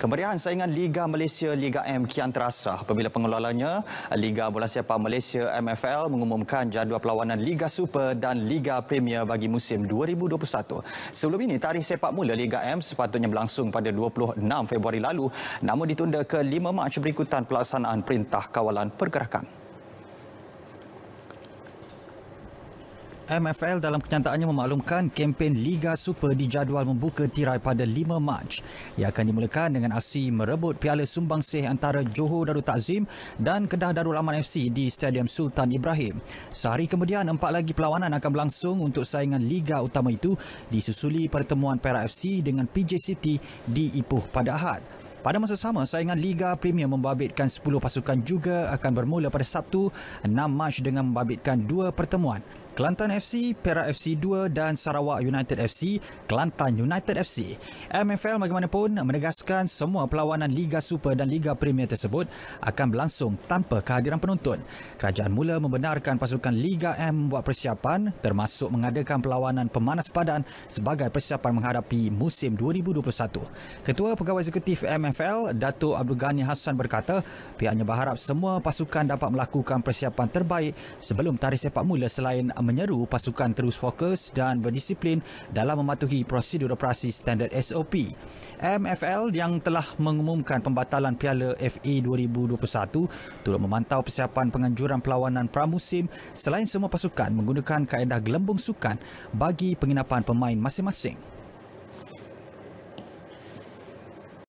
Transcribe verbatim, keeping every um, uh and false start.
Kemeriahan saingan Liga Malaysia Liga M kian terasa apabila pengelolanya Liga Bola Sepak Malaysia M F L mengumumkan jadual perlawanan Liga Super dan Liga Premier bagi musim dua ribu dua puluh satu. Sebelum ini, tarikh sepak mula Liga M sepatutnya berlangsung pada dua puluh enam Februari lalu, namun ditunda ke lima Mac berikutan pelaksanaan Perintah Kawalan Pergerakan. M F L dalam kenyataannya memaklumkan kempen Liga Super dijadual membuka tirai pada lima Mac. Ia akan dimulakan dengan aksi merebut Piala Sumbangsih antara Johor Darul Takzim dan Kedah Darul Aman F C di Stadium Sultan Ibrahim. Sehari kemudian, empat lagi perlawanan akan berlangsung untuk saingan Liga Utama itu, disusuli pertemuan Perak F C dengan P J City di Ipoh pada Ahad. Pada masa sama, saingan Liga Premier membabitkan sepuluh pasukan juga akan bermula pada Sabtu enam Mac dengan membabitkan dua pertemuan. Kelantan F C, Perak F C dua dan Sarawak United F C, Kelantan United F C. M F L bagaimanapun menegaskan semua perlawanan Liga Super dan Liga Premier tersebut akan berlangsung tanpa kehadiran penonton. Kerajaan mula membenarkan pasukan Liga M membuat persiapan termasuk mengadakan perlawanan pemanas badan sebagai persiapan menghadapi musim dua ribu dua puluh satu. Ketua Pegawai Eksekutif M F L, Dato' Abdul Ghani Hassan berkata, pihaknya berharap semua pasukan dapat melakukan persiapan terbaik sebelum tarikh sepak mula selain menyeru pasukan terus fokus dan berdisiplin dalam mematuhi prosedur operasi standard S O P. M F L yang telah mengumumkan pembatalan Piala F A dua ribu dua puluh satu turut memantau persiapan penganjuran perlawanan pramusim selain semua pasukan menggunakan kaedah gelembung sukan bagi penginapan pemain masing-masing.